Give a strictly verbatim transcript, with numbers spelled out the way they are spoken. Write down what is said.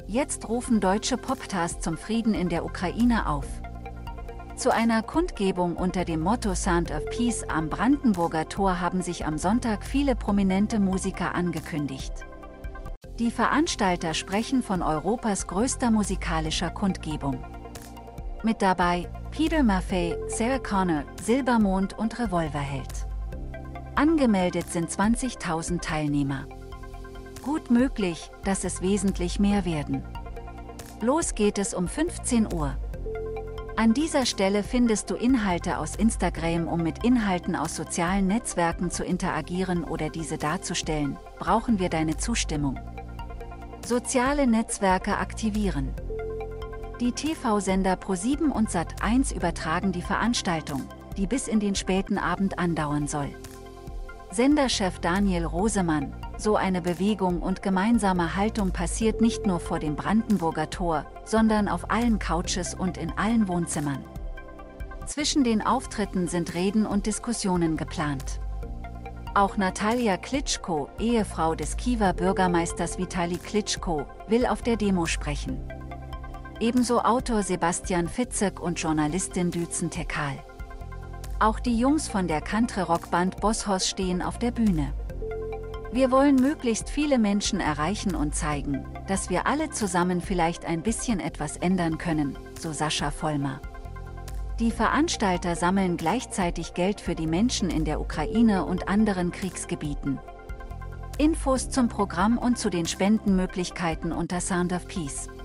Jetzt rufen deutsche Popstars zum Frieden in der Ukraine auf. Zu einer Kundgebung unter dem Motto Sound of Peace am Brandenburger Tor haben sich am Sonntag viele prominente Musiker angekündigt. Die Veranstalter sprechen von Europas größter musikalischer Kundgebung. Mit dabei Peter Maffay, Sarah Connor, Silbermond und Revolverheld. Angemeldet sind zwanzigtausend Teilnehmer. Gut möglich, dass es wesentlich mehr werden. Los geht es um fünfzehn Uhr. An dieser Stelle findest du Inhalte aus Instagram, um mit Inhalten aus sozialen Netzwerken zu interagieren oder diese darzustellen, brauchen wir deine Zustimmung. Soziale Netzwerke aktivieren. Die T V-Sender ProSieben und Sat eins übertragen die Veranstaltung, die bis in den späten Abend andauern soll. Senderchef Daniel Rosemann: So eine Bewegung und gemeinsame Haltung passiert nicht nur vor dem Brandenburger Tor, sondern auf allen Couches und in allen Wohnzimmern. Zwischen den Auftritten sind Reden und Diskussionen geplant. Auch Natalia Klitschko, Ehefrau des Kiewer Bürgermeisters Vitali Klitschko, will auf der Demo sprechen. Ebenso Autor Sebastian Fitzek und Journalistin Düzen Tekal. Auch die Jungs von der Country-Rockband Bosshaus stehen auf der Bühne. Wir wollen möglichst viele Menschen erreichen und zeigen, dass wir alle zusammen vielleicht ein bisschen etwas ändern können, so Sascha Vollmer. Die Veranstalter sammeln gleichzeitig Geld für die Menschen in der Ukraine und anderen Kriegsgebieten. Infos zum Programm und zu den Spendenmöglichkeiten unter Sound of Peace.